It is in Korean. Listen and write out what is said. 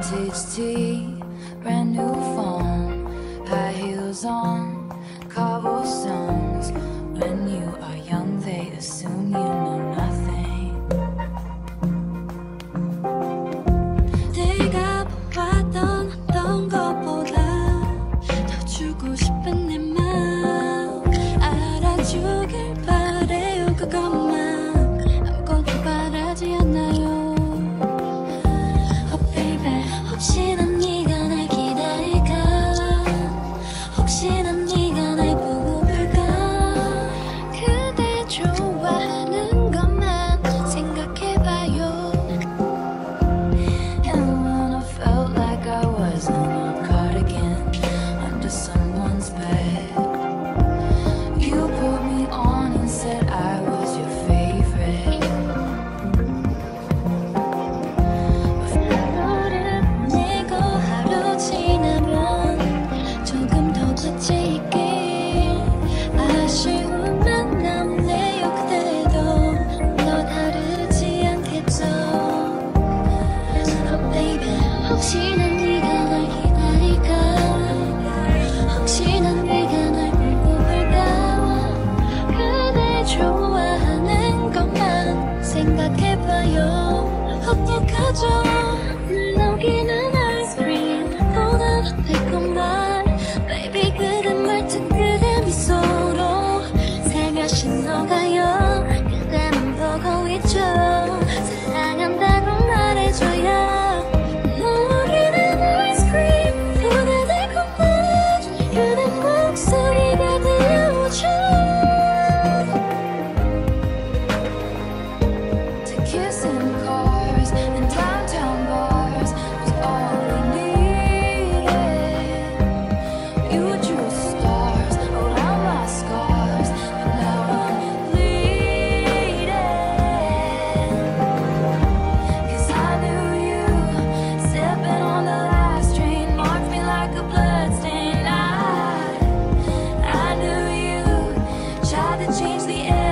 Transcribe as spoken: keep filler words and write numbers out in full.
Vintage tea, brand new phone, high heels on, cobblestones. When you are young, they assume you know nothing. 네가 보았던 어떤 것보다 더 주고 싶은 내 맘 알아주길 바래요. 그것만 아무것도 바라지 않나요. 혹시나 네가 날 기다릴까 혹시나 네가 날 보고 볼까 그대 좋아하는 것만 생각해봐요. And when I felt like I was in a cardigan under someone's bed, you put me on and said I was your favorite. 아쉬움만 남네요. 그대도 너 다르지 않겠죠. Oh baby, 혹시나 네가 날 기다릴까 혹시나 네가 날 보고 볼까 그대 좋아하는 것만 생각해봐요. 어떡하죠. 늘 녹이는 아이스크림보다 더 달콤한 baby 그대 말투 그대 미소로 살며시 녹아요. 그대만 보고 있죠. 사랑한다고 말해줘요. 녹이는 아이스크림보다 달콤한 그대 목소리가 들려오죠. To kiss in cars and downtown bars was all we needed. You drew stars around my scars, but now I'm bleeding. Cause I knew you, stepping on the last train, marked me like a bloodstain. I, I knew you, tried to change the air.